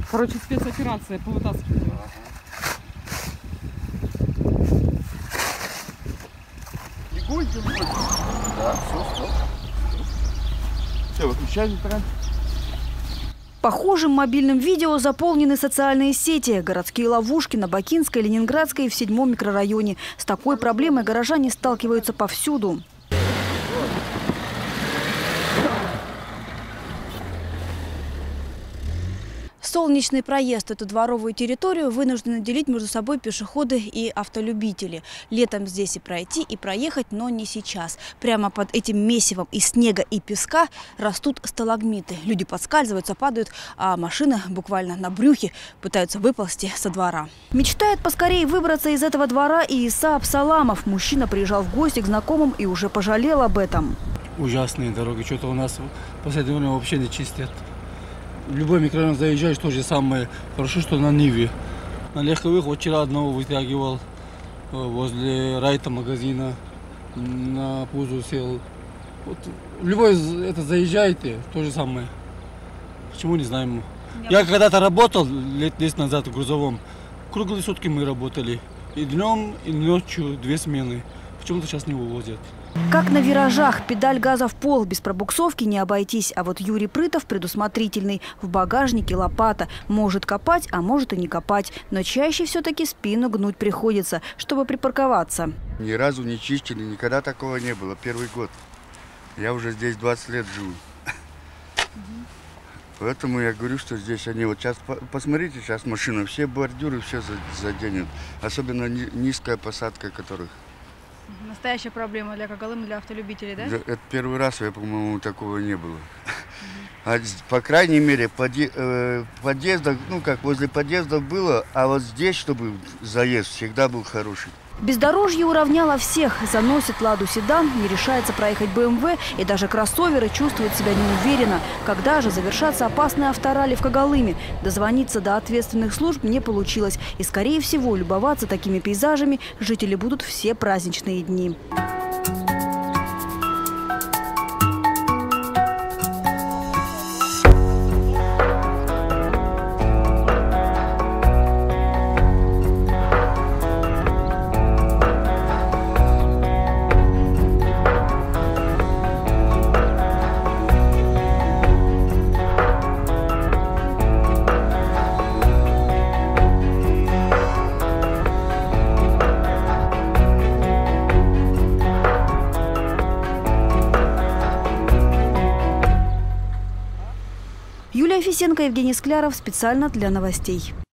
Короче, спецоперация по вытаскиванию. Легонько, легонько. Да, все, стоп. Все, выключаем экран. Похожим мобильным видео заполнены социальные сети. Городские ловушки на Бакинской, Ленинградской и в 7-м микрорайоне. С такой проблемой горожане сталкиваются повсюду. Солнечный проезд, эту дворовую территорию, вынуждены делить между собой пешеходы и автолюбители. Летом здесь и пройти, и проехать, но не сейчас. Прямо под этим месивом из снега и песка растут сталагмиты. Люди подскальзываются, падают, а машины буквально на брюхе пытаются выползти со двора. Мечтает поскорее выбраться из этого двора и Иса Абсаламов. Мужчина приезжал в гости к знакомым и уже пожалел об этом. Ужасные дороги, что-то у нас в последнее время вообще не чистят. В любой микрорайон заезжаешь, то же самое. Хорошо, что на Ниве. На легковых вот вчера одного вытягивал возле райта магазина. На пузу сел. Вот, в любой это заезжаете, то же самое. Почему, не знаем. Я когда-то работал лет 10 назад в грузовом. Круглые сутки мы работали. И днем, и ночью 2 смены. Почему-то сейчас не вывозят. Как на виражах, педаль газа в пол, без пробуксовки не обойтись. А вот Юрий Прытов предусмотрительный. В багажнике лопата. Может копать, а может и не копать. Но чаще все-таки спину гнуть приходится, чтобы припарковаться. Ни разу не чистили, никогда такого не было. Первый год. Я уже здесь 20 лет живу. Поэтому я говорю, что здесь они вот сейчас, посмотрите, сейчас машины, все бордюры, все заденет. Особенно низкая посадка которых. Настоящая проблема для Когалыма, для автолюбителей, да? Это первый раз, по-моему, такого не было. А, по крайней мере, подъездах, ну как возле подъездов было, а вот здесь, чтобы заезд всегда был хороший. Бездорожье уравняло всех. Заносит Ладу седан, не решается проехать БМВ, и даже кроссоверы чувствуют себя неуверенно. Когда же завершатся опасные авторалли в Когалыме? Дозвониться до ответственных служб не получилось. И, скорее всего, любоваться такими пейзажами жители будут все праздничные дни. Юлия Фисенко, Евгений Скляров. Специально для новостей.